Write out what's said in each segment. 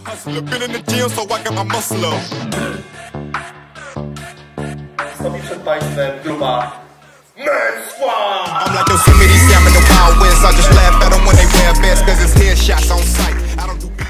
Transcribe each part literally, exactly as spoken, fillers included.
hustler. Been in the gym, so I got my muscle up. Stoi przed państwem grupa Man Squad! I'm like Yosemite Sam in the Wild West. I just laugh at them when they wear vests, cause it's headshots on sight. I don't do beat.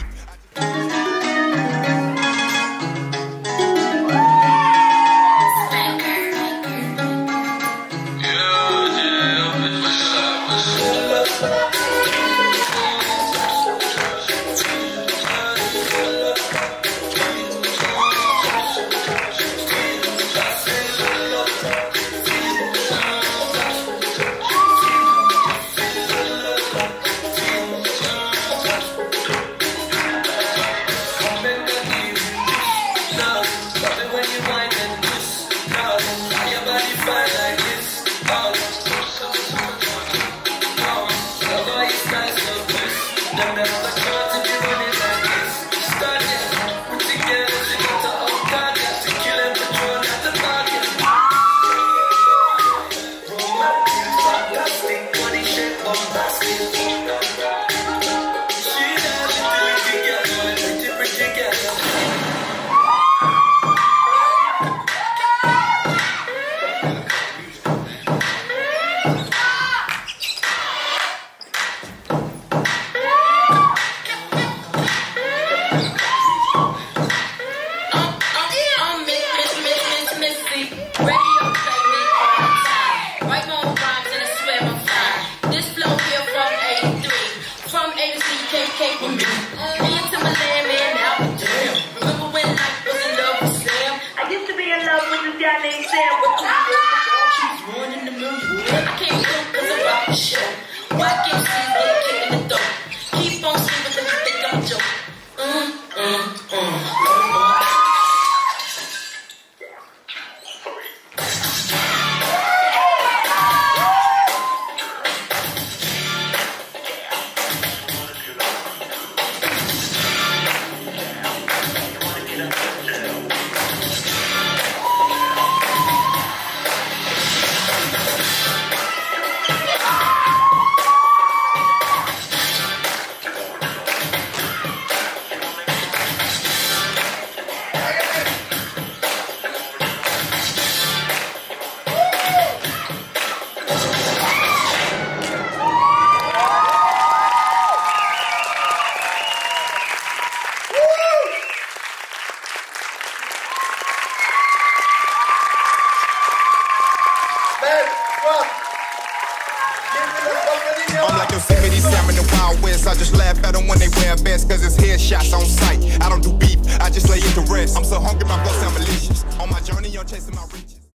I'm like Yosemite Sam in the Wild West. I just laugh at them when they wear vests, cause it's headshots on sight. I don't do beef, I just lay it to rest. I'm so hungry, my blood sound malicious. On my journey, I'm chasing my